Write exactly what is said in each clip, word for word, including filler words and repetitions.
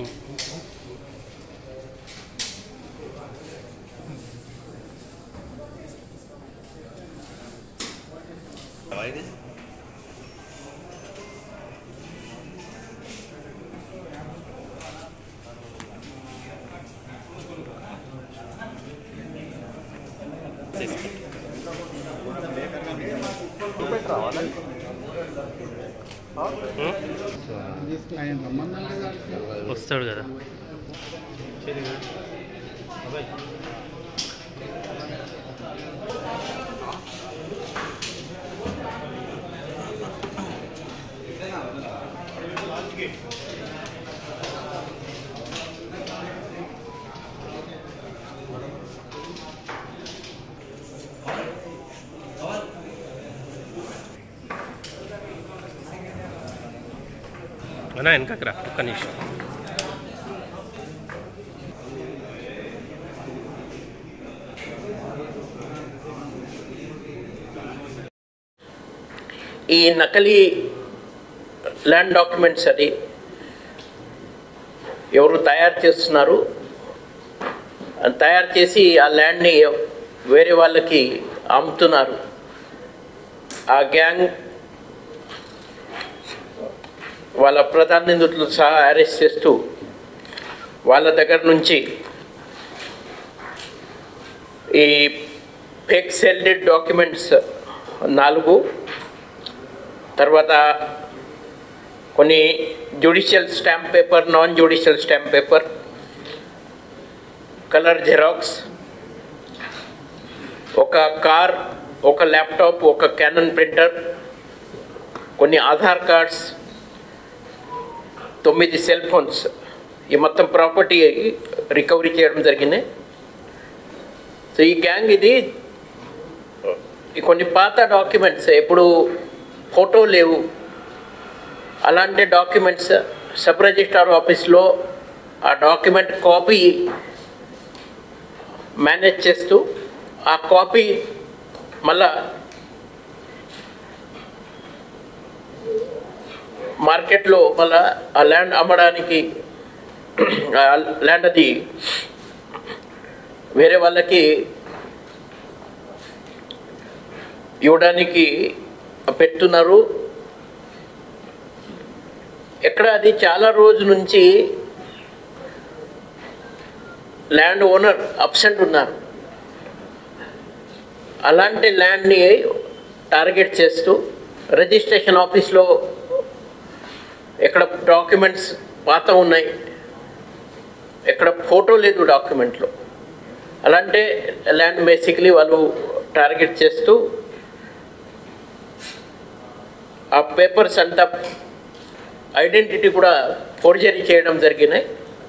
వస్తాడు కదా అన్నా వెనకకి రా ఒక్క నిమిషం. ఈ నకలీ ల్యాండ్ డాక్యుమెంట్స్ అది ఎవరు తయారు చేస్తున్నారు, తయారు చేసి ఆ ల్యాండ్ని వేరే వాళ్ళకి అమ్ముతున్నారు. ఆ గ్యాంగ్ వాళ్ళ ప్రధాన నిందితులు సహా అరెస్ట్ చేస్తూ వాళ్ళ దగ్గర నుంచి ఈ ఫేక్ సెల్డెడ్ డాక్యుమెంట్స్ నాలుగు, తర్వాత కొన్ని judicial stamp paper, non judicial stamp paper, colour xerox, ఒక కార్, ఒక ల్యాప్టాప్, ఒక క్యానన్ ప్రింటర్, కొన్ని ఆధార్ కార్డ్స్, తొమ్మిది సెల్ ఫోన్స్, ఈ మొత్తం ప్రాపర్టీ రికవరీ చేయడం జరిగింది. సో ఈ గ్యాంగ్ ఇది కొన్ని పాత డాక్యుమెంట్స్, ఎప్పుడు ఫోటో లేవు, అలాంటి డాక్యుమెంట్స్ సబ్ రిజిస్ట్రార్ ఆఫీస్లో ఆ డాక్యుమెంట్ కాపీ మేనేజ్ చేస్తూ ఆ కాపీ మళ్ళా మార్కెట్లో మళ్ళా ఆ ల్యాండ్ అమ్మడానికి, ల్యాండ్ అది వేరే వాళ్ళకి ఇవ్వడానికి పెడుతున్నారు. ఎక్కడ అది చాలా రోజు నుంచి ల్యాండ్ ఓనర్ అబ్సెంట్ ఉన్నారు. అలాంటి ల్యాండ్ని టార్గెట్ చేస్తూ రిజిస్ట్రేషన్ ఆఫీస్లో ఎక్కడ డాక్యుమెంట్స్ పాత ఉన్నాయి, ఎక్కడ ఫోటో లేదు డాక్యుమెంట్లో, అలాంటి ల్యాండ్ బేసిక్లీ వాళ్ళు టార్గెట్ చేస్తూ ఆ పేపర్స్ అంతా ఐడెంటిటీ కూడా ఫోర్జరీ చేయడం జరిగినాయి.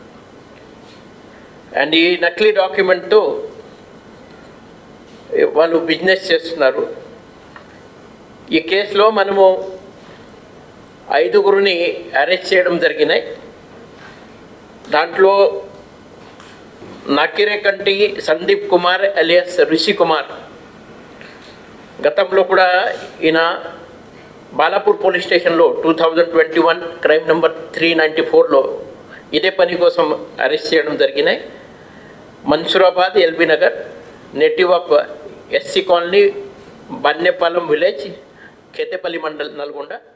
అండ్ ఈ నకిలీ డాక్యుమెంట్తో వాళ్ళు బిజినెస్ చేస్తున్నారు. ఈ కేసులో మనము ఐదుగురిని అరెస్ట్ చేయడం జరిగినాయి. దాంట్లో నాకిరేకంటి సందీప్ కుమార్ అలియాస్ రిషి కుమార్, గతంలో కూడా ఈయన బాలాపూర్ పోలీస్ స్టేషన్లో two thousand twenty one crime number three ninety ఫోర్లో ఇదే పని కోసం అరెస్ట్ చేయడం జరిగినాయి. Mansoorabad, LB Nagar, native of SC colony, Bannepalem village, Kethepally mandal, Nalgonda.